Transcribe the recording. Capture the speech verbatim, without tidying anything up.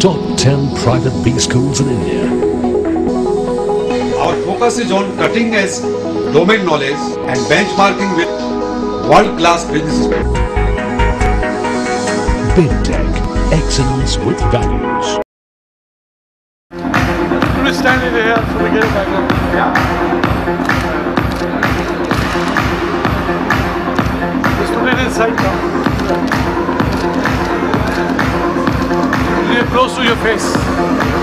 top ten private B schools in India. Our focus is on cutting edge domain knowledge and benchmarking with world-class businesses. Big Tech, excellence with values. Please stand in here so we get it back up. Yeah. Just put it inside now. Really close to your face.